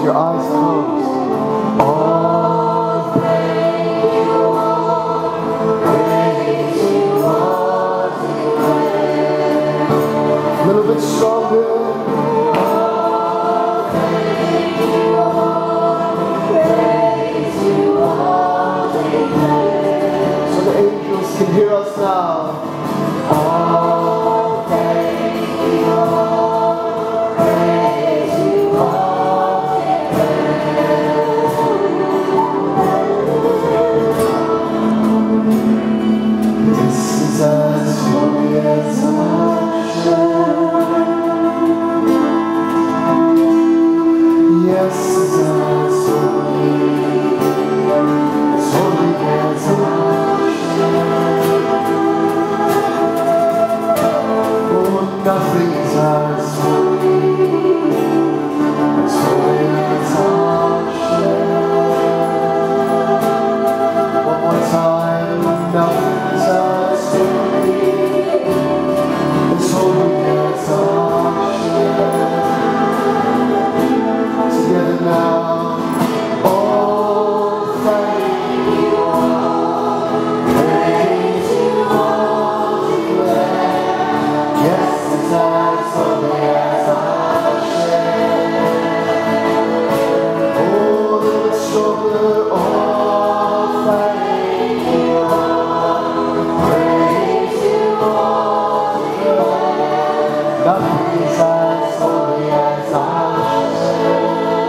your eyes closed. Oh, thank you, Lord. Praise you, Lord. A little bit stronger. Oh, thank you, Lord. Praise you, Lord. So the angels can hear us now. Oh, thank you, Lord. Praise you, Lord. This is as holy as ocean. Yes, it's as holy as ocean. Oh, nothing is as holy as ocean. One more time, nothing is as holy as ocean. Together now. Oh, thank you, Lord. Praise you, Lord. Yes, it's as holy as ocean. Oh, little stronger. Oh, thank you, Lord. Praise you, Lord. Nothing is as holy as ocean.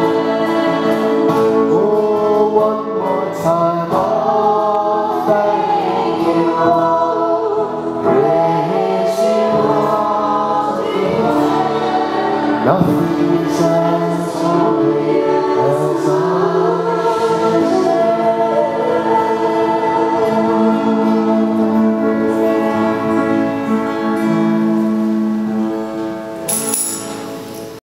Oh, one more time. Oh, thank you, Lord. Praise you, Lord. Nothing is